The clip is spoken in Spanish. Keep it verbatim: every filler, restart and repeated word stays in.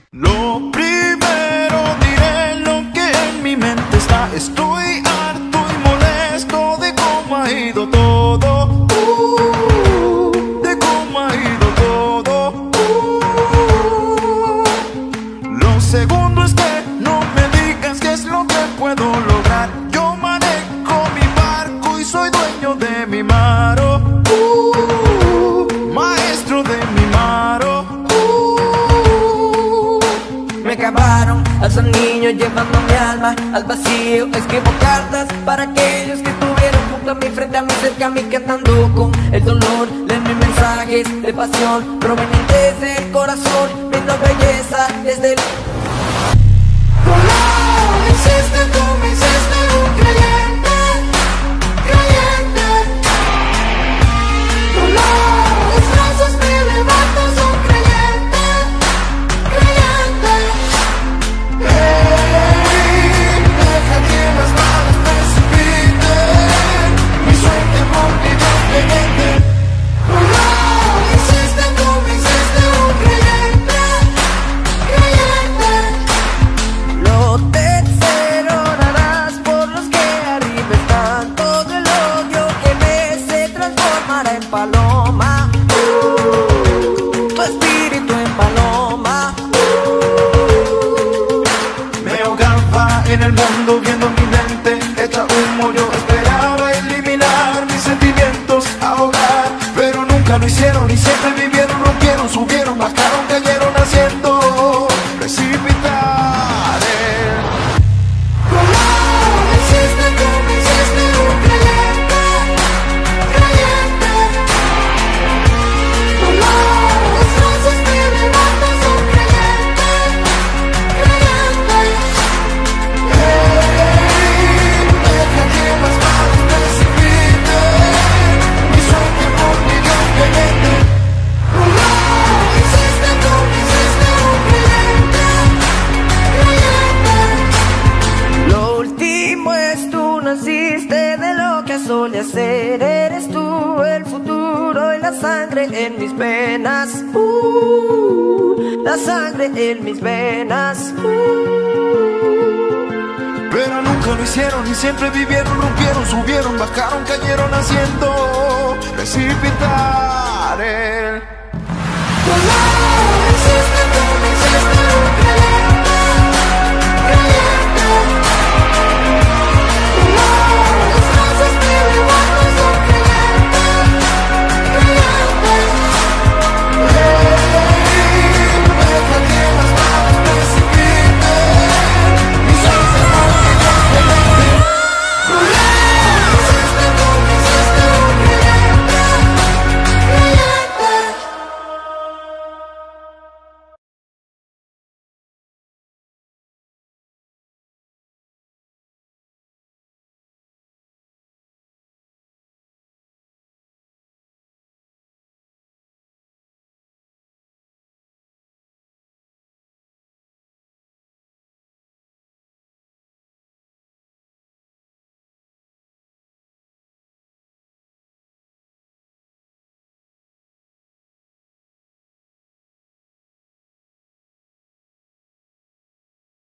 Lo primero diré lo que en mi mente está. Estoy harto y molesto de cómo ha ido todo, uh, de cómo ha ido todo. Uh. Lo segundo es que no me digas qué es lo que puedo lograr. Yo manejo mi barco y soy dueño de mi mar, oh, uh, maestro de mi mar, oh, uh. Me acabaron al ser niño llevando mi alma al vacío. Escribo cartas para aquellos que estuvieron junto a mí, frente a mí, cerca a mí, cantando con el dolor. Leen mis mensajes de pasión provenientes del corazón, brindo belleza desde el... Color, hiciste tú, me hiciste un creyente, creyente. Color, mis brazos me levantan, son creyente, creyente. Hey, deja que las balas precipiten mi suerte por mi Dios creyente. Color, hiciste tú, me hiciste un creyente, creyente. Lo tercero darás por los que arriba están. Todo el odio que ves se transformará en paloma, uh, tu espíritu en paloma, uh. Me ahogaba en el mundo viendo mi mente hecha humo. Yo esperaba eliminar mis sentimientos, ahogar, pero nunca lo hicieron y siempre vivieron, rompieron, subieron, bajaron, cayeron haciendo precipitar el... Color, hiciste tú, me hiciste un creyente, creyente. Color, mis brazos me levantan, son creyente, creyente. Hey, deja que las balas precipiten mi suerte por mi Dios creyente. Color, hiciste tú, me hiciste un creyente, creyente. Lo último es tú naciste de lo que solía ser. Eres tú el futuro y la sangre en mis venas, uh, la sangre en mis venas, uh. Pero nunca lo hicieron y siempre vivieron, rompieron, subieron, bajaron, cayeron haciendo precipitar el...